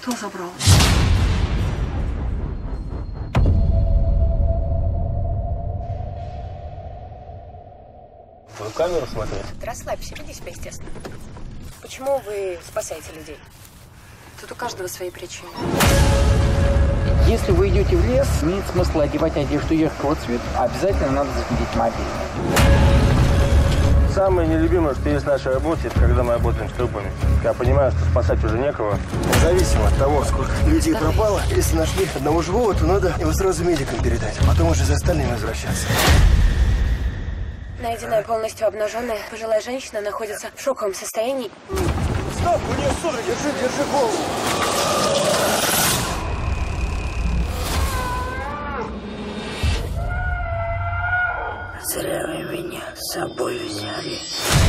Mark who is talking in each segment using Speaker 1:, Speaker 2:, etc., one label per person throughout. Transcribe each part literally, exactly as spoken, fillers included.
Speaker 1: Кто забрал?
Speaker 2: Вы камеру смотрите?
Speaker 3: Расслабься, веди себя естественно. Почему вы спасаете людей?
Speaker 1: Тут у каждого свои причины.
Speaker 4: Если вы идете в лес, имеет смысл одевать одежду яркого цвета. Обязательно надо зарядить мобильный.
Speaker 2: Самое нелюбимое, что есть в нашей работе, это когда мы работаем с трупами. Я понимаю, что спасать уже некого.
Speaker 5: Независимо от того, сколько людей Давай. пропало, если нашли одного живого, то надо его сразу медикам передать, а потом уже за остальными возвращаться.
Speaker 3: Найденная полностью обнаженная пожилая женщина находится в шоковом состоянии.
Speaker 5: Стоп, у нее судороги, держи, держи голову.
Speaker 6: Зря вы меня с собой взяли.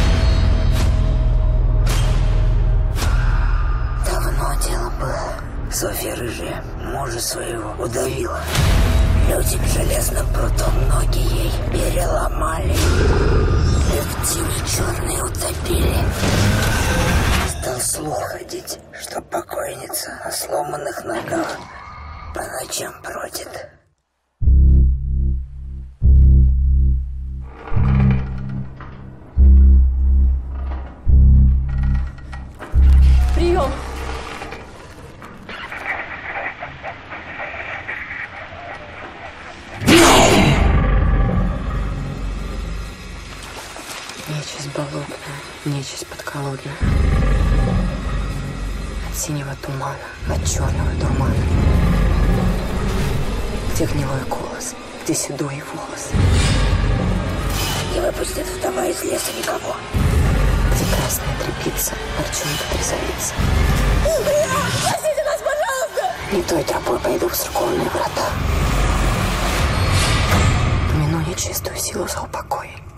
Speaker 6: Давно дело было. Софья Рыжая мужа своего удавила. Люди к железным прутом ноги ей переломали. Лептины черные утопили. Стал слух ходить, что покойница о сломанных ногах по ночам бродит.
Speaker 3: Прием!
Speaker 1: Нечисть болотная, нечисть подколодная. От синего тумана, от черного тумана. Где гнилой голос, где седой волос.
Speaker 6: Не выпустит вдова из леса никого.
Speaker 1: Где красная тряпица, арчонка трясовица.
Speaker 3: Спасите нас, пожалуйста!
Speaker 1: Не той тропой пойду в церковные врата. Помяну нечистую силу за упокой.